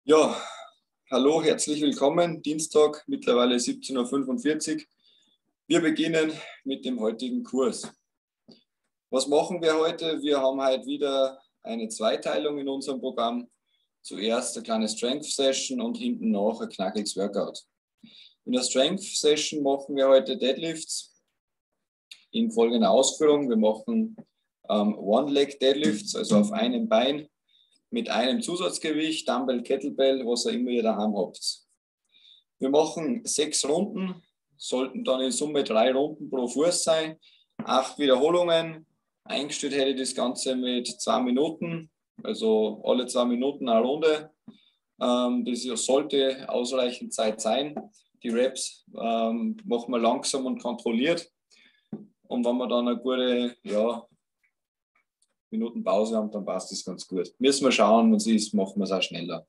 Ja, hallo, herzlich willkommen. Dienstag, mittlerweile 17:45 Uhr. Wir beginnen mit dem heutigen Kurs. Was machen wir heute? Wir haben heute wieder eine Zweiteilung in unserem Programm. Zuerst eine kleine Strength Session und hinten noch ein knackiges Workout. In der Strength Session machen wir heute Deadlifts in folgender Ausführung. Wir machen One-Leg Deadlifts, also auf einem Bein, mit einem Zusatzgewicht, Dumbbell, Kettlebell, was ihr immer ihr daheim habt. Wir machen 6 Runden, sollten dann in Summe 3 Runden pro Fuß sein, 8 Wiederholungen. Eingestellt hätte ich das Ganze mit 2 Minuten, also alle 2 Minuten eine Runde. Das sollte ausreichend Zeit sein. Die Reps machen wir langsam und kontrolliert. Und wenn wir dann eine gute Minuten Pause haben, dann passt das ganz gut. Müssen wir schauen, wenn es ist, machen wir es auch schneller.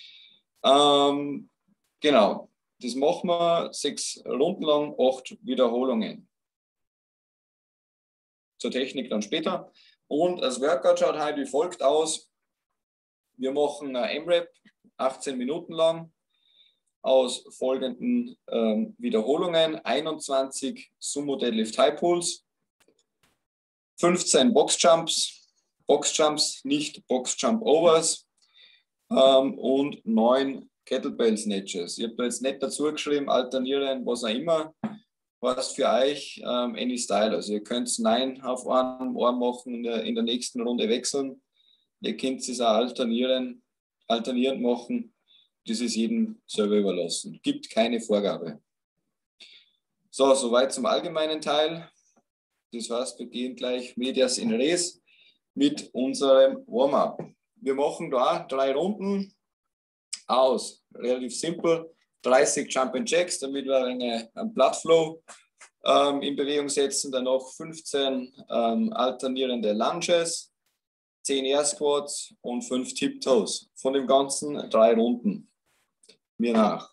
Genau, das machen wir 6 Runden lang, 8 Wiederholungen. Zur Technik dann später. Und das Workout schaut heute wie folgt aus. Wir machen ein M-Rap, 18 Minuten lang, aus folgenden Wiederholungen: 21 Sumo Deadlift High Pulls, 15 Boxjumps, nicht Boxjump Overs, und 9 Kettlebell Snatches. Ich habe da jetzt nicht dazu geschrieben, alternieren, was auch immer. Was für euch any Style. Also ihr könnt 9 auf einem Arm machen, in der nächsten Runde wechseln. Ihr könnt es auch alternierend machen. Das ist jedem selber überlassen. Gibt keine Vorgabe. So, soweit zum allgemeinen Teil. Das heißt, wir gehen gleich medias in res mit unserem Warm-up. Wir machen da 3 Runden aus. Relativ simpel. 30 Jump and Jacks, damit wir einen Bloodflow in Bewegung setzen. Dann noch 15 alternierende Lunges, 10 Air Squats und 5 Tiptoes. Von dem Ganzen 3 Runden. Mir nach.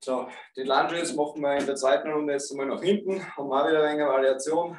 So, die Lunges machen wir in der zweiten Runde jetzt einmal nach hinten. Haben wir auch wieder eine Variation.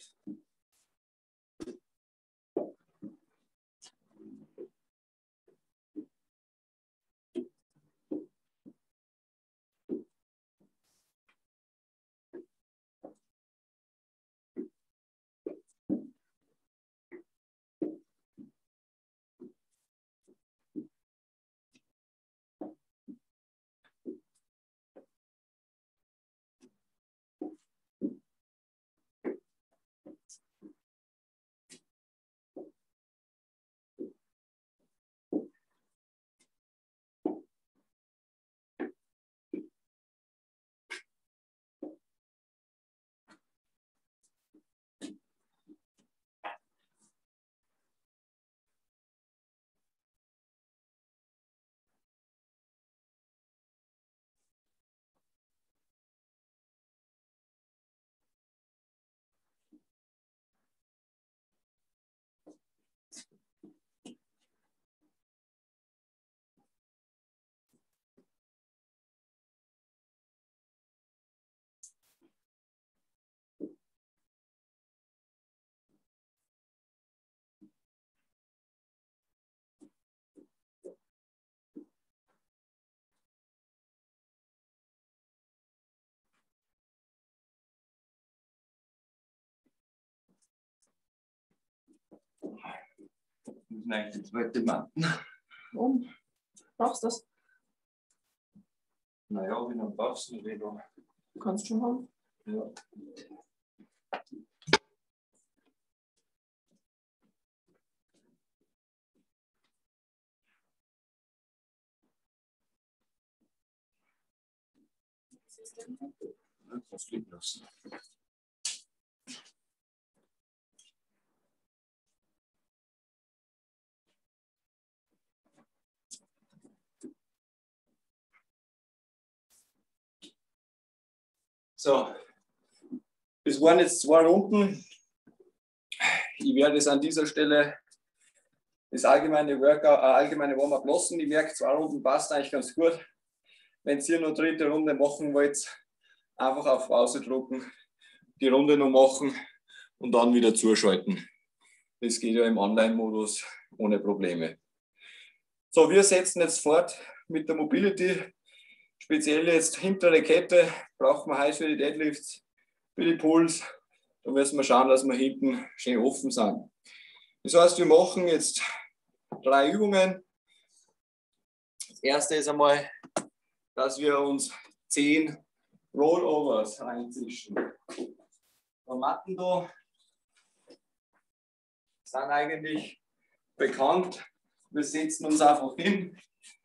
Nein, die zweite Matten. Warum? Brauchst du das? Naja, wenn du brauchst, nicht wieder. Du kannst schon haben. Ja. Das liegt lassen. So, das waren jetzt 2 Runden. Ich werde es an dieser Stelle das allgemeine Warm-up lassen. Ich merke, 2 Runden passt eigentlich ganz gut. Wenn ihr noch 3. Runde machen wollt, einfach auf Pause drücken, die Runde noch machen und dann wieder zuschalten. Das geht ja im Online-Modus ohne Probleme. So, wir setzen jetzt fort mit der Mobility. Speziell jetzt hintere Kette brauchen wir heiß für die Deadlifts, für die Pulls. Da müssen wir schauen, dass wir hinten schön offen sind. Das heißt, wir machen jetzt 3 Übungen. Das erste ist einmal, dass wir uns 10 Rollovers reinzischen. Die Matten da sind eigentlich bekannt. Wir setzen uns einfach hin.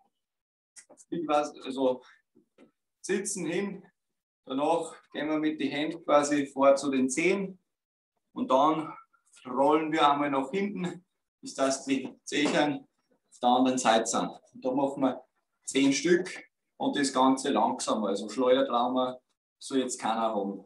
Also sitzen hin. Danach gehen wir mit den Händen quasi vor zu den Zehen. Und dann rollen wir einmal nach hinten, bis dass die Zehen auf der anderen Seite sind. Und da machen wir 10 Stück und das Ganze langsam. Also Schleudertrauma soll jetzt keiner haben.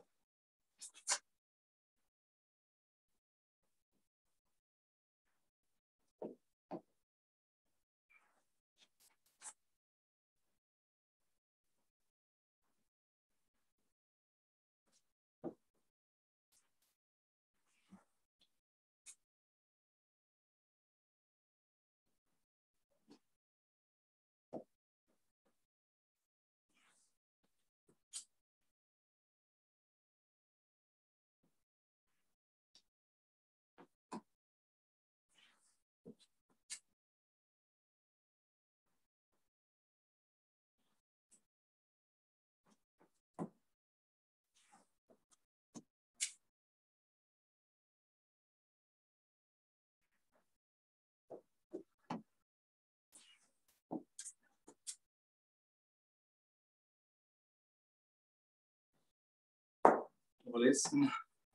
Letzten.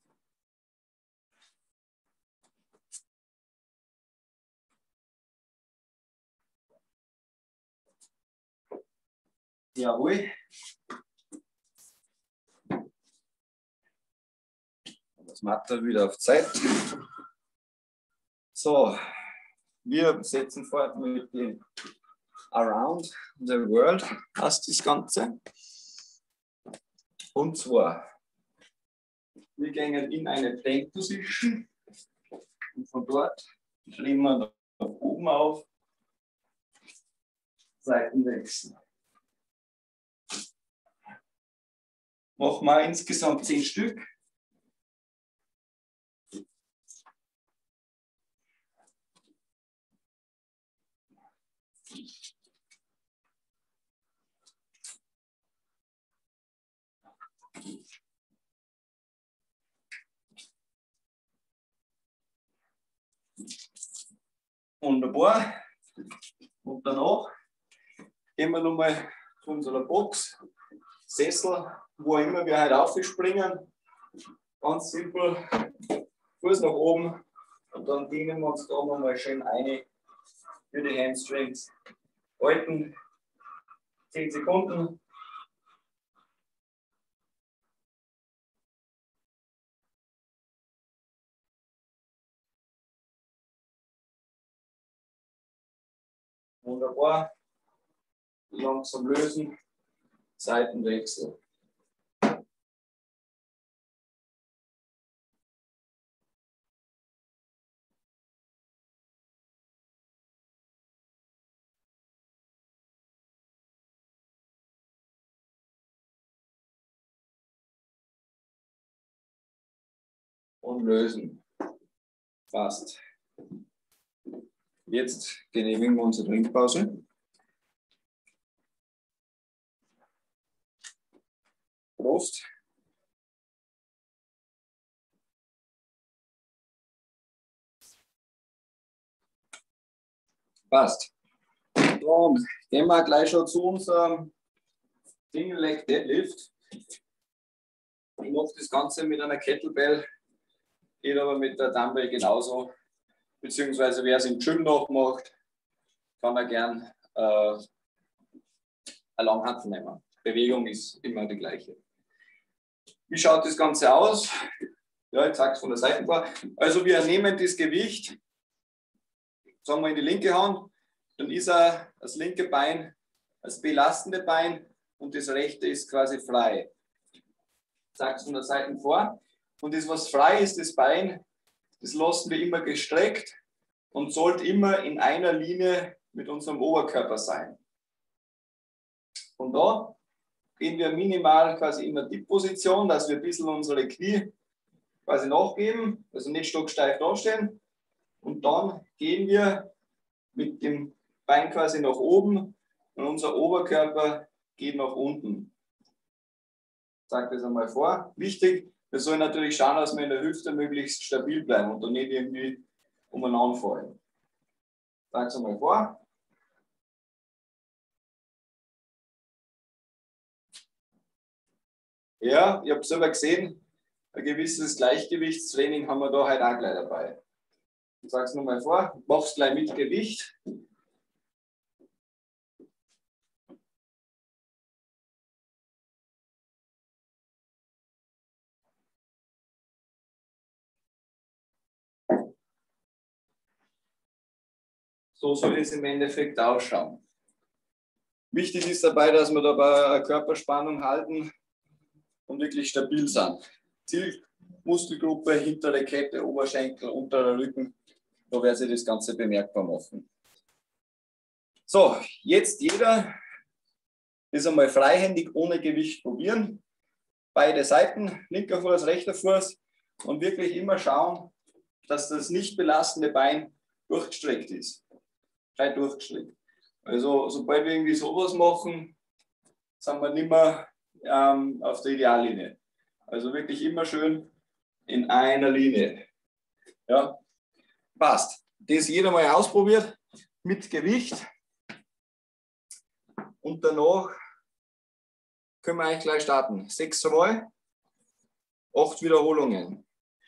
Jawohl. Das Mattel wieder auf Zeit. So, wir setzen fort mit dem Around the World, heißt das Ganze. Und zwar, wir gehen in eine Plank Position und von dort drehen wir nach oben auf, Seitenwechsel. Machen wir insgesamt 10 Stück. Wunderbar. Und danach gehen wir nochmal zu unserer Box, Sessel, wo immer wir halt aufspringen. Ganz simpel, Fuß nach oben und dann dienen wir uns da nochmal schön ein für die Hamstrings. Halten 10 Sekunden. Wunderbar. Langsam lösen. Seitenwechsel. Und lösen. Fast. Jetzt genehmigen wir unsere Trinkpause. Prost. Passt. Und gehen wir gleich schon zu unserem Single Leg Deadlift. Ich mache das Ganze mit einer Kettlebell, geht aber mit der Dumbbell genauso. Beziehungsweise wer es im Gym noch macht, kann er gern eine Langhantel nehmen. Bewegung ist immer die gleiche. Wie schaut das Ganze aus? Ja, ich zeige es von der Seite vor. Also wir nehmen das Gewicht, sagen wir in die linke Hand, dann ist das linke Bein das belastende Bein und das rechte ist quasi frei. Ich zeige es von der Seite vor. Und das, was frei ist, das Bein, das lassen wir immer gestreckt und sollte immer in einer Linie mit unserem Oberkörper sein. Von da gehen wir minimal quasi in der Dip-Position, dass wir ein bisschen unsere Knie quasi nachgeben, also nicht stocksteif dastehen. Und dann gehen wir mit dem Bein quasi nach oben und unser Oberkörper geht nach unten. Ich sage das einmal vor. Wichtig, wir sollen natürlich schauen, dass wir in der Hüfte möglichst stabil bleiben und dann nicht irgendwie umeinander fallen. Ich sage es einmal vor. Ja, ich habe selber gesehen, ein gewisses Gleichgewichtstraining haben wir da halt auch gleich dabei. Ich sage es nochmal vor, mach es gleich mit Gewicht. So soll es im Endeffekt ausschauen. Wichtig ist dabei, dass wir dabei eine Körperspannung halten und wirklich stabil sind. Zielmuskelgruppe, hintere Kette, Oberschenkel, unterer Rücken, da wird sich das Ganze bemerkbar machen. So, jetzt jeder das einmal freihändig ohne Gewicht probieren. Beide Seiten, linker Fuß, rechter Fuß und wirklich immer schauen, dass das nicht belastende Bein durchgestreckt ist. Gleich durchgestreckt. Also sobald wir irgendwie sowas machen, sind wir nicht mehr auf der Ideallinie. Also wirklich immer schön in einer Linie. Ja, passt. Das jeder mal ausprobiert mit Gewicht. Und danach können wir eigentlich gleich starten. 6 Mal, 8 Wiederholungen.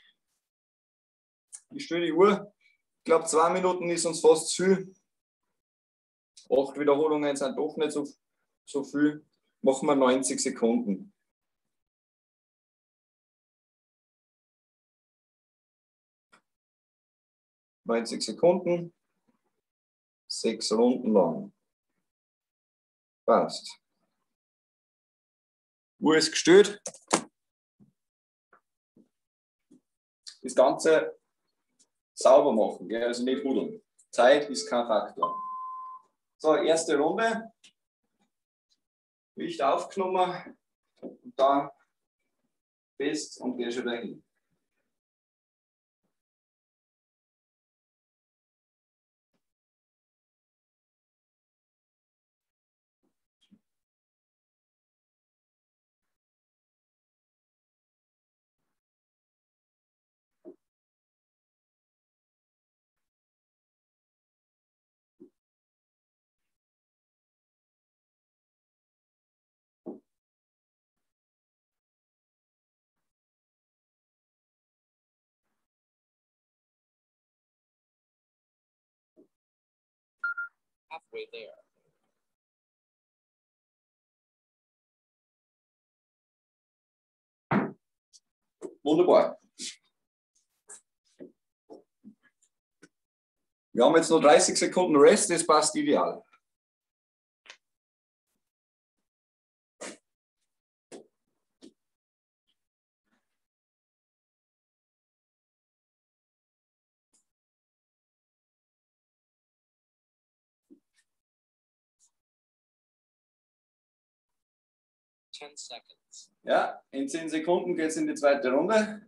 Ich stelle die Uhr. Ich glaube, 2 Minuten ist uns fast zu viel. 8 Wiederholungen sind doch nicht so viel. Machen wir 90 Sekunden. ,90 Sekunden, 6 Runden lang. Passt. Uhr ist gestellt. Das Ganze sauber machen, gell? Also nicht hudeln. Zeit ist kein Faktor. So, erste Runde. Gewicht aufgenommen und dann fest und geh schon dahin. Halfway there. Wunderbar. Wir haben jetzt noch 30 Sekunden Rest, das passt ideal. Seconds. Ja, in 10 Sekunden geht es in die zweite Runde.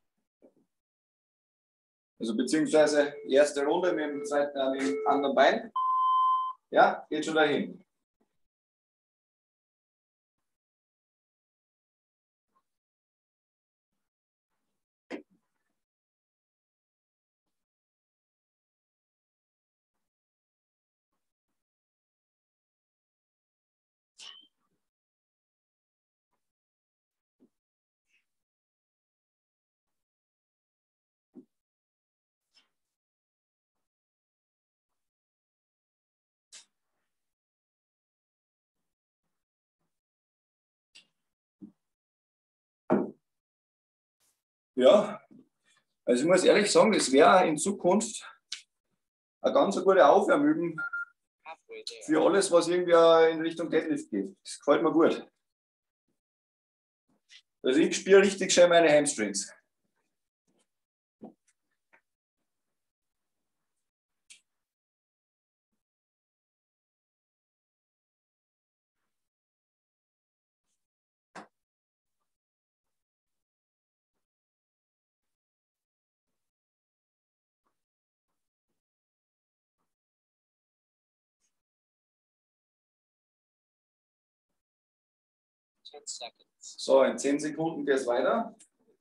Also beziehungsweise erste Runde mit dem, zweiten, mit dem anderen Bein. Ja, geht schon dahin. Ja, also ich muss ehrlich sagen, das wäre in Zukunft eine ganz gute Aufwärmübung Halfway there. für alles, was irgendwie in Richtung Deadlift geht. Das gefällt mir gut. Also ich spüre richtig schön meine Hamstrings. Seconds. So, in 10 Sekunden geht es weiter.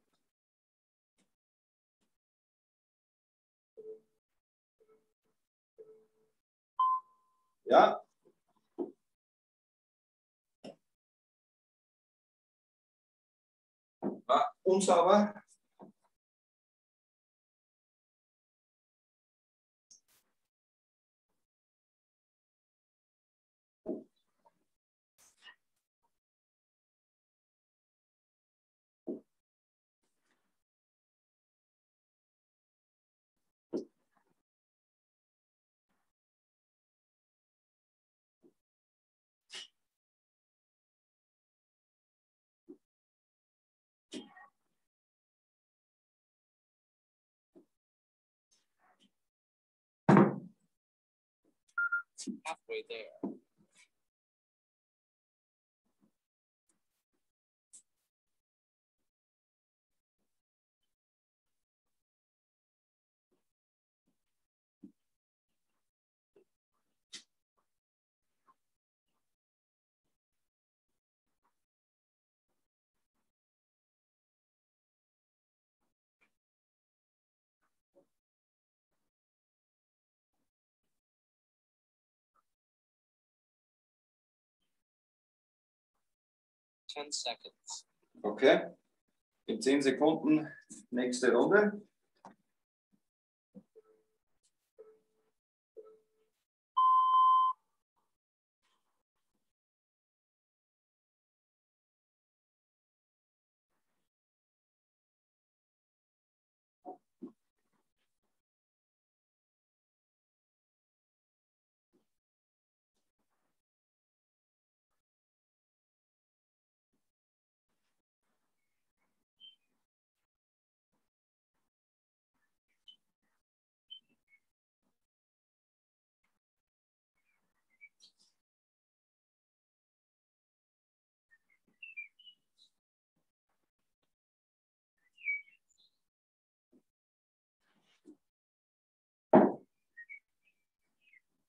Ja. Unsauber. Halfway there. Seconds. Okay. In 10 Sekunden nächste Runde.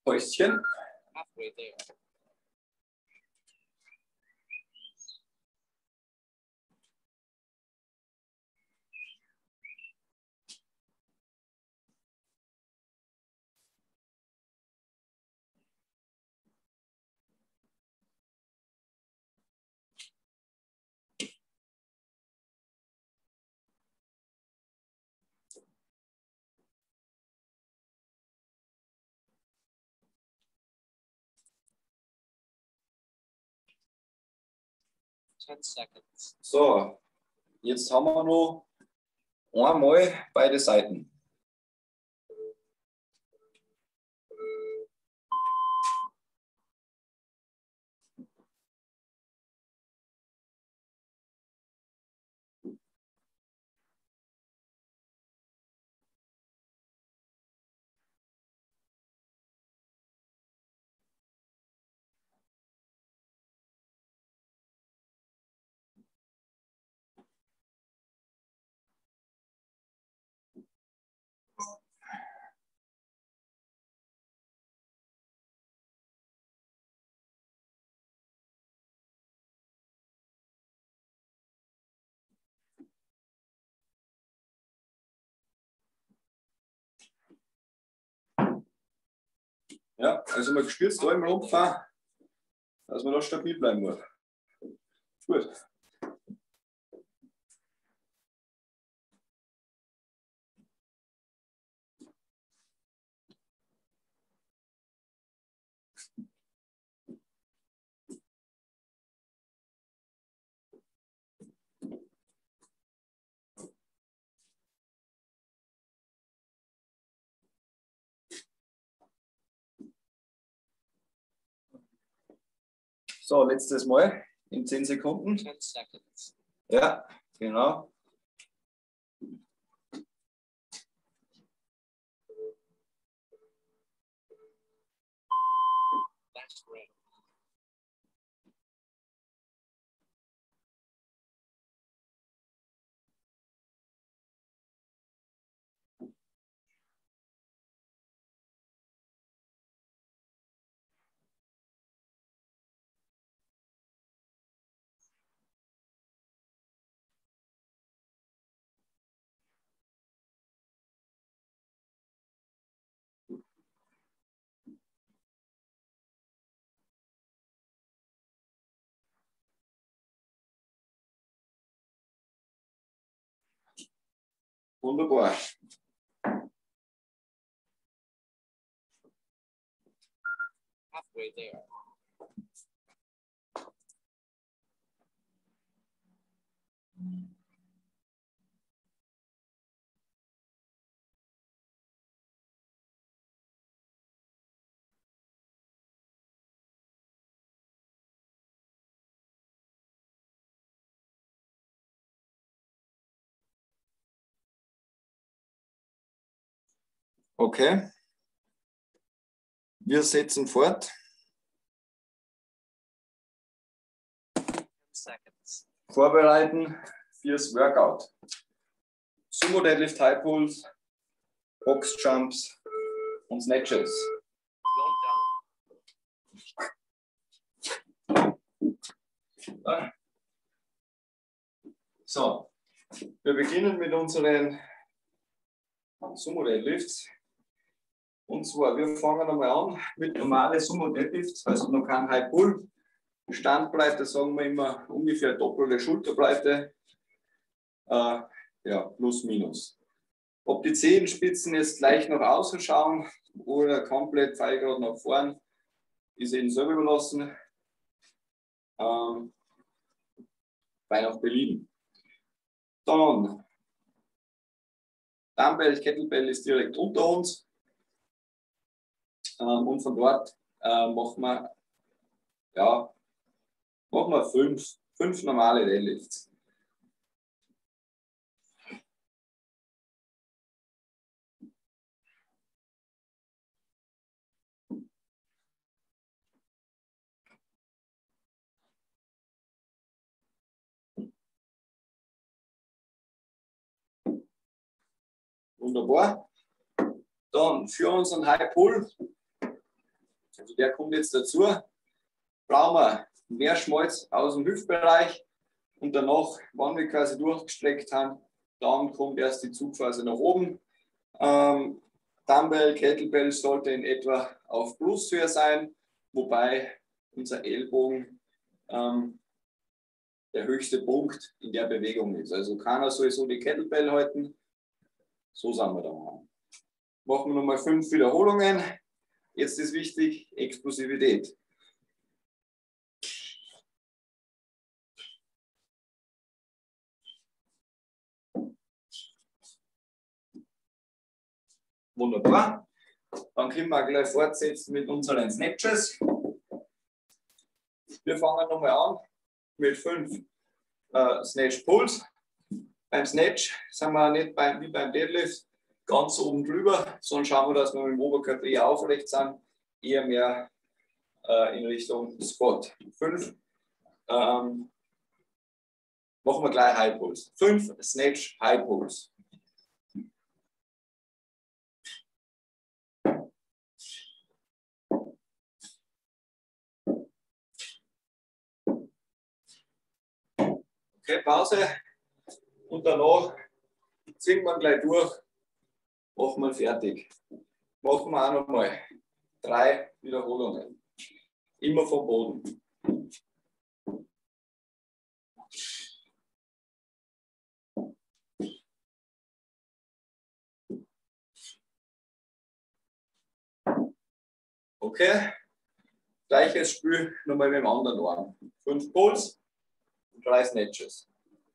Häuschen. halfway there. Ten seconds. So, jetzt haben wir noch einmal beide Seiten. Ja, also man spürt da im Rumpf, dass man da stabil bleiben muss. Gut. So, letztes Mal in 10 Sekunden. 10 seconds. Ja, genau. Last ring. Wunderbar. Halfway there. Okay. Wir setzen fort. 10 seconds. Vorbereiten fürs Workout. Sumo Deadlift High Pulls, Box Jumps und Snatches. Well done. So, wir beginnen mit unseren Sumo Deadlifts. Und zwar, wir fangen einmal an mit normalen Sumo Deadlifts, also noch kein High Pull. Standbreite sagen wir immer ungefähr doppelte Schulterbreite. Ja, plus minus. Ob die Zehenspitzen jetzt gleich nach außen schauen oder komplett pfeilgrad nach vorn, ist Ihnen selber überlassen. Bei nach Belieben. Dann Dumbbell, Kettlebell ist direkt unter uns. Und von dort machen wir fünf normale Deadlifts. Wunderbar. Dann für unseren High Pull Also der kommt jetzt dazu. Brauchen wir mehr Schmalz aus dem Hüftbereich und danach, wenn wir quasi durchgestreckt haben, dann kommt erst die Zugphase nach oben. Dumbbell, Kettlebell sollte in etwa auf Bruusthöhe sein, wobei unser Ellbogen der höchste Punkt in der Bewegung ist. Also kann er sowieso die Kettlebell halten. So sind wir da mal. Machen wir nochmal 5 Wiederholungen. Jetzt ist wichtig, Explosivität. Wunderbar. Dann können wir gleich fortsetzen mit unseren Snatches. Wir fangen nochmal an mit 5 Snatch Pulls. Beim Snatch sind wir nicht wie beim Deadlift ganz oben drüber, sondern schauen wir, dass wir mit dem Oberkörper eher aufrecht sind, eher mehr in Richtung Squat. 5 machen wir gleich High Pulls. 5 Snatch High Pulls. Okay, Pause. Und danach ziehen wir gleich durch. Machen wir fertig. Machen wir auch nochmal 3 Wiederholungen. Immer vom Boden. Okay. Gleiches Spiel nochmal mit dem anderen Arm. 5 Pulls und 3 Snatches.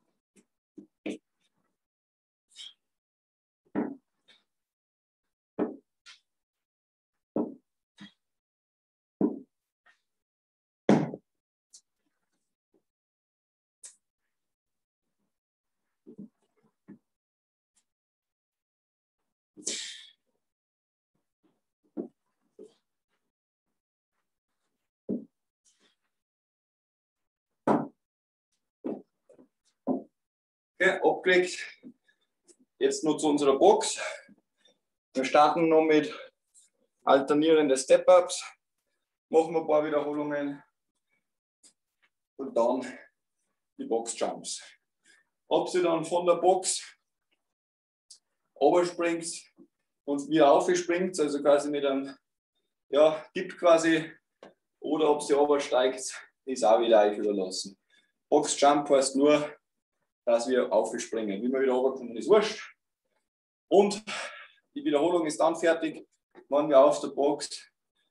Okay, abgelegt. Jetzt nur zu unserer Box. Wir starten noch mit alternierenden Step-Ups. Machen wir ein paar Wiederholungen. Und dann die Box-Jumps. Ob sie dann von der Box runterspringt und wieder aufspringt, also quasi mit einem Dip quasi, oder ob sie runtersteigt, ist auch wieder euch überlassen. Box-Jump heißt nur, dass wir aufspringen. Wie wir wieder runterkommen, ist wurscht. Und die Wiederholung ist dann fertig, wenn wir auf der Box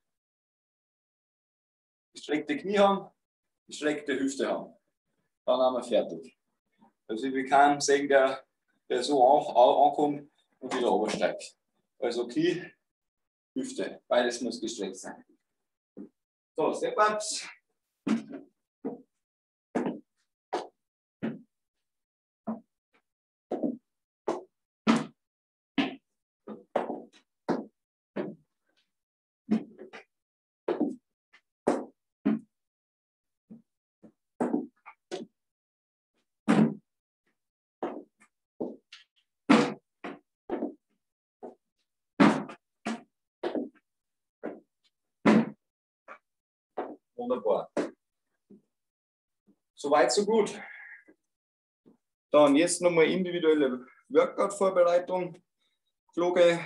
gestreckte Knie haben, gestreckte Hüfte haben. Dann haben wir fertig. Also wir können sehen, der so ankommt und wieder runtersteigt. Also Knie, Hüfte, beides muss gestreckt sein. So, Step-Ups. Wunderbar. Soweit, so gut. Dann jetzt nochmal individuelle Workout-Vorbereitung. Floge,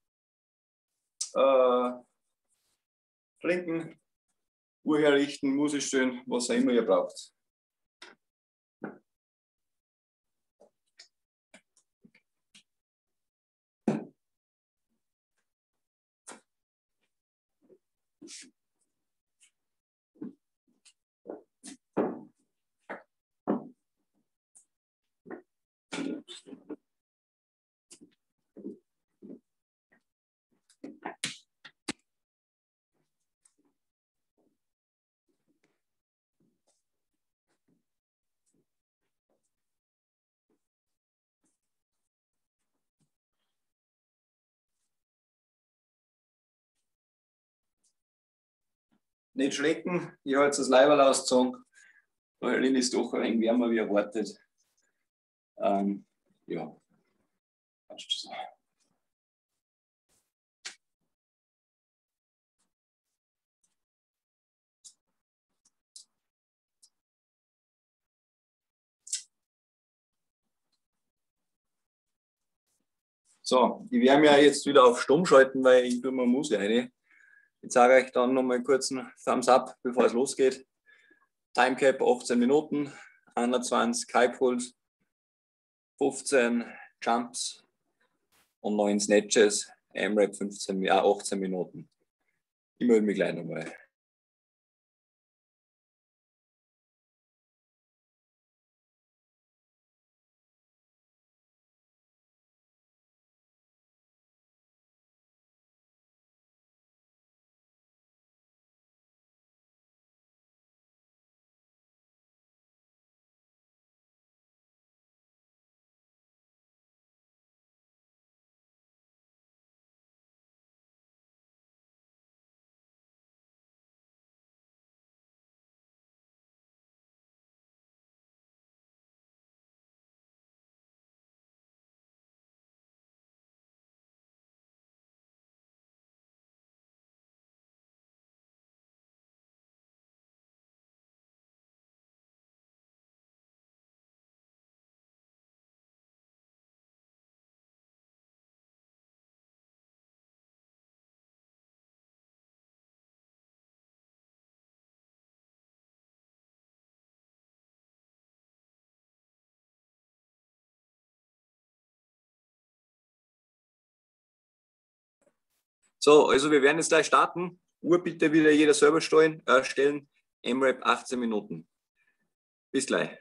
trinken, Uhr herrichten, Musik stellen, was auch immer ihr braucht. Nicht schrecken, ich halte das Leiberl ausgezogen, weil innen ist doch ein wenig wärmer wie erwartet. Ja, passt so. So, ich werde mir jetzt wieder auf Stumm schalten, weil ich tue mir Musik rein. Ich zeige euch dann nochmal kurz einen Thumbs up, bevor es losgeht. Timecap 18 Minuten, 21 High Pulls, 15 Jumps und 9 Snatches, AMRAP 18 Minuten. Ich melde mich gleich nochmal. So, also wir werden jetzt gleich starten. Uhr bitte wieder jeder selber stellen. AMRAP 18 Minuten. Bis gleich.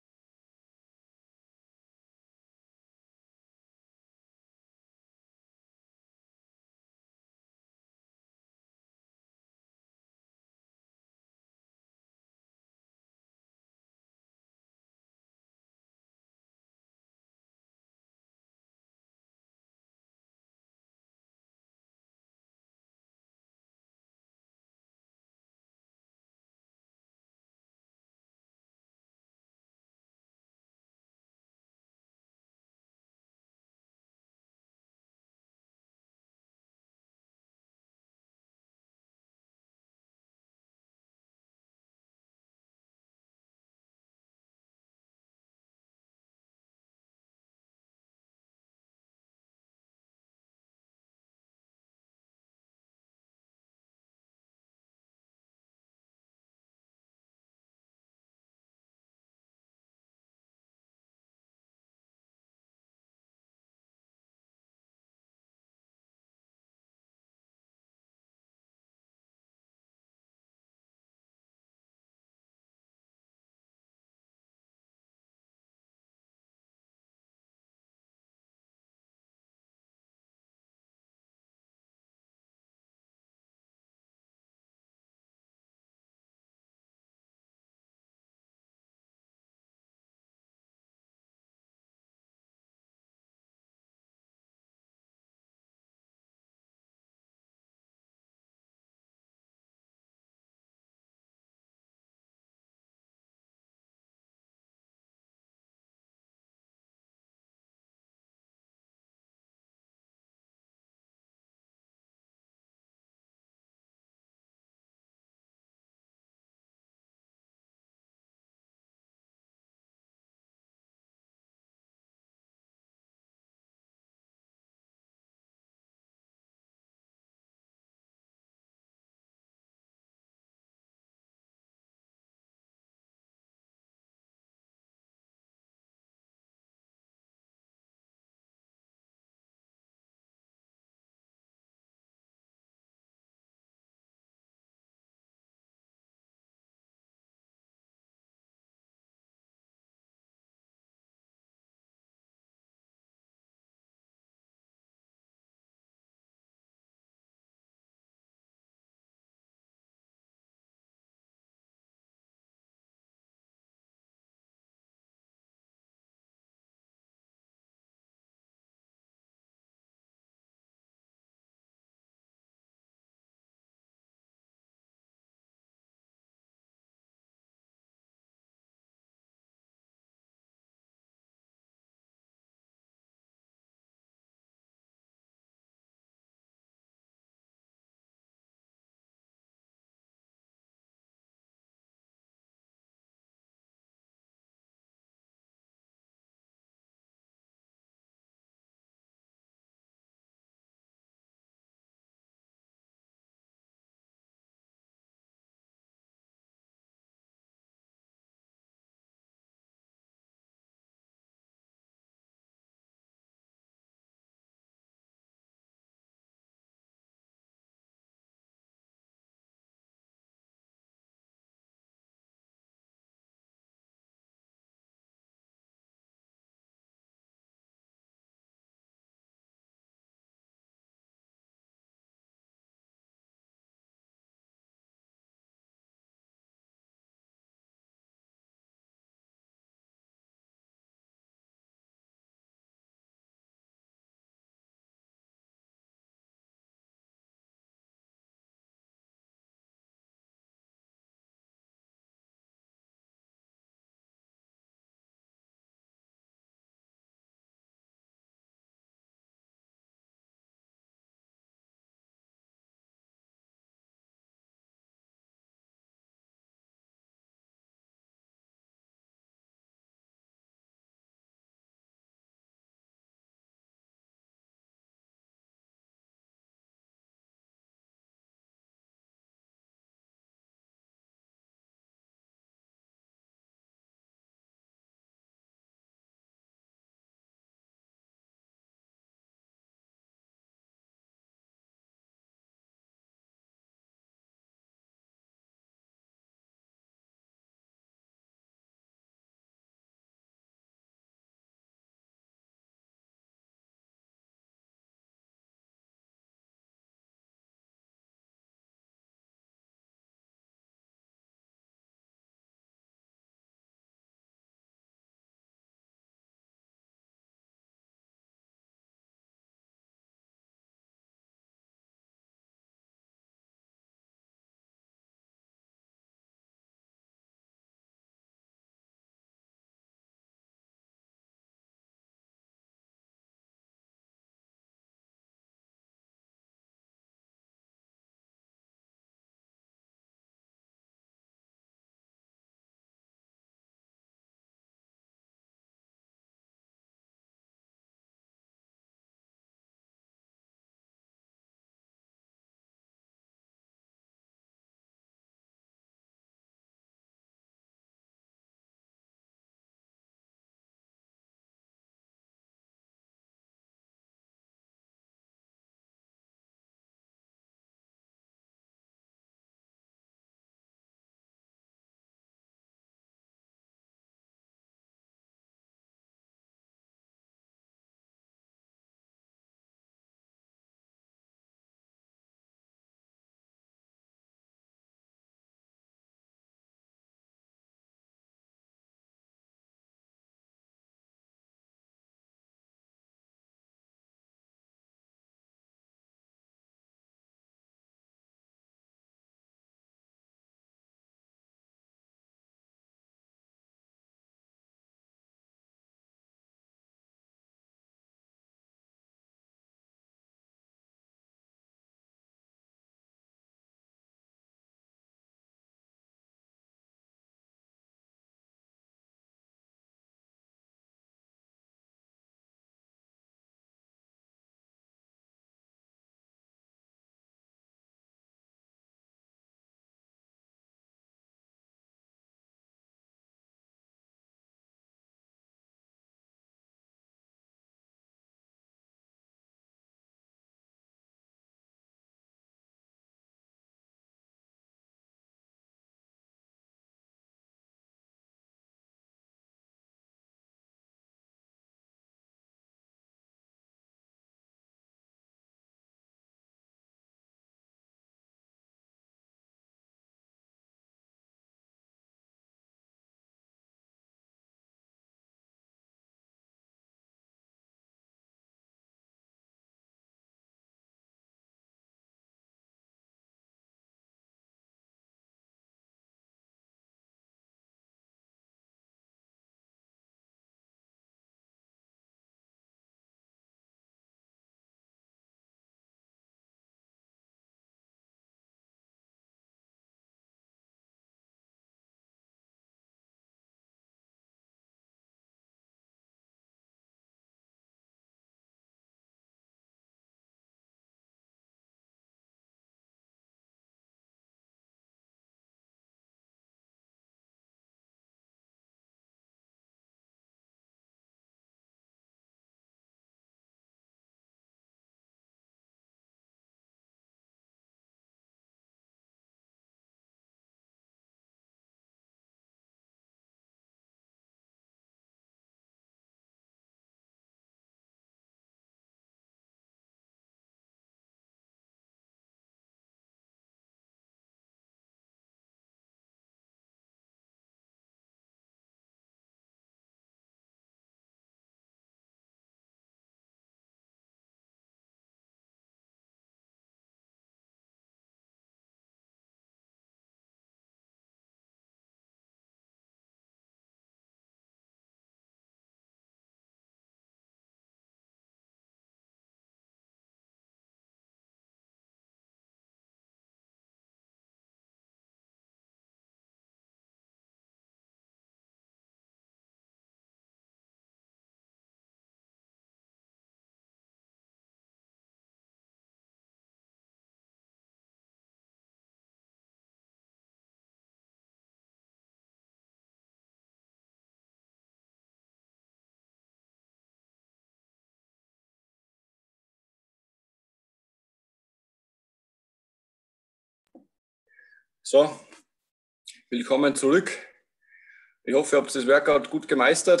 So, willkommen zurück. Ich hoffe, ihr habt das Workout gut gemeistert.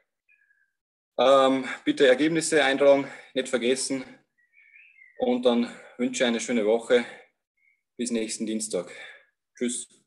Bitte Ergebnisse eintragen, nicht vergessen. Und dann wünsche ich eine schöne Woche. Bis nächsten Dienstag. Tschüss.